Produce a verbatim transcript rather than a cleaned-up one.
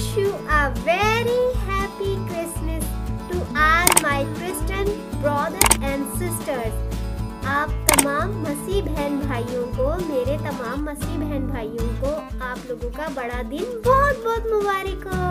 you a very happy Christmas to all my Christian brothers and sisters. आप तमाम मसीह बहन भाइयों को, मेरे तमाम मसीह बहन भाइयों को आप लोगों का बड़ा दिन बहुत बहुत मुबारक हो।